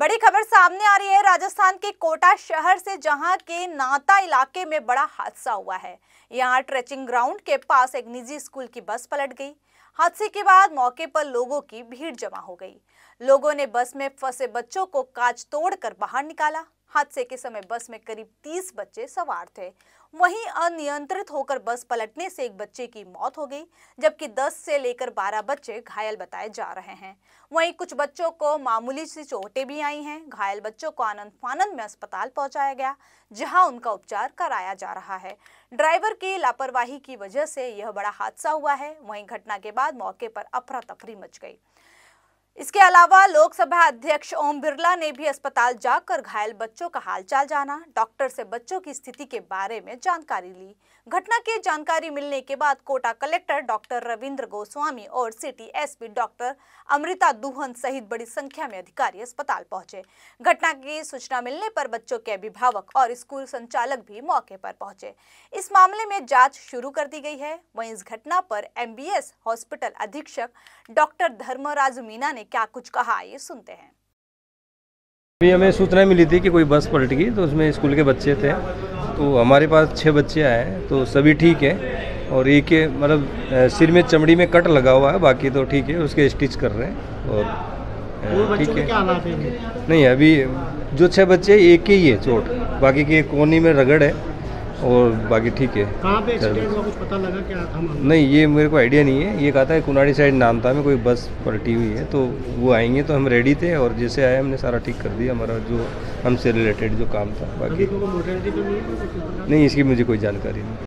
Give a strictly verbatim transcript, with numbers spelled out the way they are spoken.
बड़ी खबर सामने आ रही है राजस्थान के कोटा शहर से, जहां के नाता इलाके में बड़ा हादसा हुआ है। यहां ट्रेचिंग ग्राउंड के पास एक निजी स्कूल की बस पलट गई। हादसे के बाद मौके पर लोगों की भीड़ जमा हो गई। लोगों ने बस में फंसे बच्चों को कांच तोड़कर बाहर निकाला। हादसे के समय बस में करीब तीस बच्चे सवार थे। वहीं अनियंत्रित होकर बस पलटने से एक बच्चे की मौत हो गई, जबकि दस से लेकर बारह बच्चे घायल बताए जा रहे हैं। वहीं कुछ बच्चों को मामूली सी चोटें भी आई हैं। घायल बच्चों को आनंद फानंद में अस्पताल पहुंचाया गया, जहां उनका उपचार कराया जा रहा है। ड्राइवर की लापरवाही की वजह से यह बड़ा हादसा हुआ है। वहीं घटना के बाद मौके पर अफरा तफरी मच गई। इसके अलावा लोकसभा अध्यक्ष ओम बिरला ने भी अस्पताल जाकर घायल बच्चों का हालचाल जाना, डॉक्टर से बच्चों की स्थिति के बारे में जानकारी ली। घटना की जानकारी मिलने के बाद कोटा कलेक्टर डॉक्टर रविंद्र गोस्वामी और city SP doctor Amrita Duhan सहित बड़ी संख्या में अधिकारी अस्पताल पहुंचे। घटना की सूचना मिलने पर बच्चों के अभिभावक और स्कूल संचालक भी मौके पर पहुंचे। इस मामले में जांच शुरू कर दी गई है। वहीं इस घटना पर एमबीएस हॉस्पिटल अधीक्षक डॉक्टर धर्मराज मीना ने क्या कुछ कहा, ये सुनते हैं। अभी हमें सूचना मिली थी कि कोई बस पलट गई, तो उसमें स्कूल के बच्चे थे। तो हमारे पास छः बच्चे आए, तो सभी ठीक है। और एक के मतलब सिर में चमड़ी में कट लगा हुआ है, बाकी तो ठीक है, उसके स्टिच कर रहे हैं और ठीक है। क्या हालात है? नहीं, अभी जो छः बच्चे एक के ही है चोट, बाकी के कोनी में रगड़ है और बाकी ठीक है। कहाँ पे एक्सीडेंट हुआ, कुछ पता लगा क्या था मामला? नहीं, ये मेरे को आइडिया नहीं है। ये कहा था कुनाड़ी साइड नामता में कोई बस पलटी हुई है, तो वो आएंगे, तो हम रेडी थे और जैसे आए हमने सारा ठीक कर दिया, हमारा जो हमसे रिलेटेड जो काम था। बाकी मोटरिटी तो नहीं है? नहीं, इसकी मुझे कोई जानकारी नहीं।